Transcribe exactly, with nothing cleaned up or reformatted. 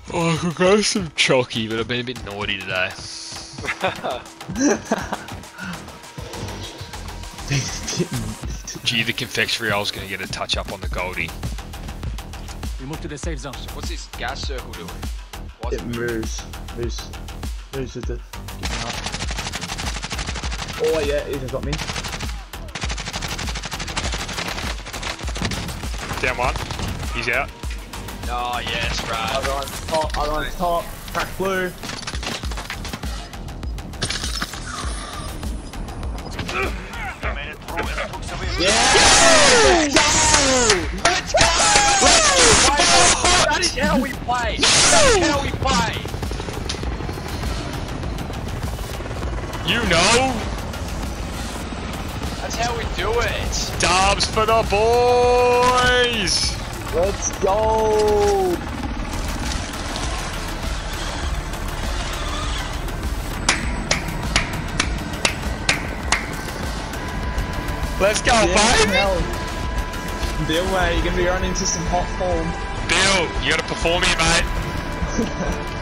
Oh, I could go some chalky, but I've been a bit naughty today. Gee, the confectionery, I was going to get a touch up on the Goldie. We move to the safe zone. What's this gas circle doing? What's it moves. Moves. Moves with the... Oh yeah, he's got me. Down one. He's out. Oh yes, right. Other on top, other on top. Crack blue. Yeah! Let's go! Let's go! That is how we play! That is how we play! You know! That's how we do it! Dubs for the boys! Let's go! Let's go, Yeah, baby! hell. Bill, uh, you're gonna be running into some hot form. Bill, you gotta perform here, mate.